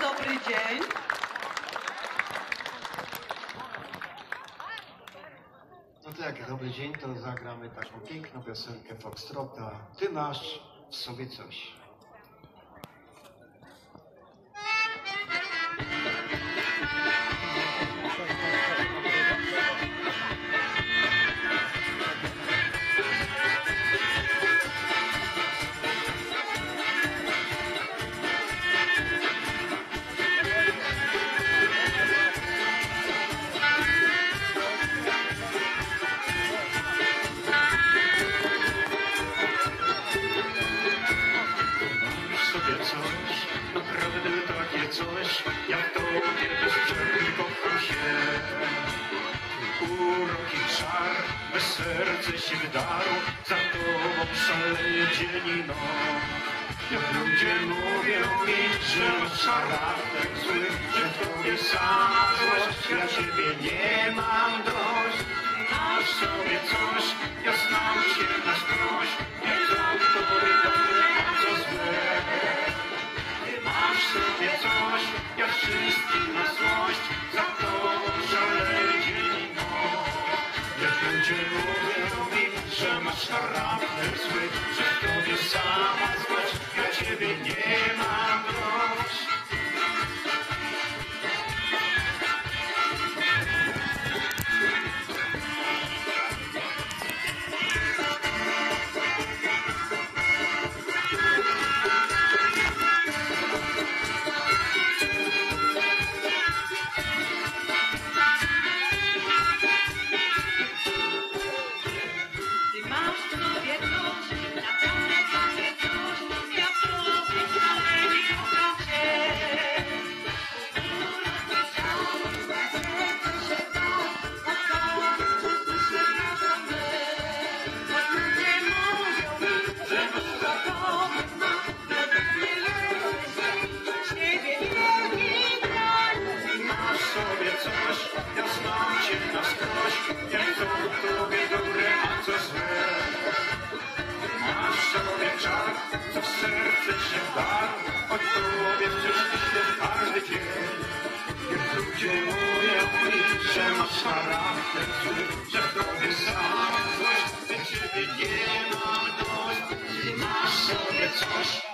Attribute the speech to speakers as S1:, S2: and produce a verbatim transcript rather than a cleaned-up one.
S1: dobry dzień.
S2: No to jak dobry dzień, to zagramy taką piękną piosenkę Foxtrota. Ty masz w sobie coś.
S3: Coś, jak tobie bez przerwy kocham się. Urok i czar, bez serce się wydarł, za tobą szaleje dzień i noc. Jak ludzie mówią mi, że masz charakter zły, że w tobie sama złość, ja ciebie nie mam dość. Masz w sobie coś, ja znam cię na skroś, jak są w tobie dobre, a co złe. Masz w sobie coś, jak wszystkim na złość, za tobą szaleje dzień i noc. Jak ludzie mówią mi, że masz charakter zły, że w tobie sama złość, ja ciebie nie mam dość. Ja znam cię na skroś, jak są w tobie dobre, a co złe. Masz w sobie czar, co w serce się wdarł, choć tobie wciąż myślę każdy dzień. Jak ludzie mówią mi, że masz charakter zły, że w tobie sama złość, ja ciebie nie mam dość. Masz w sobie coś,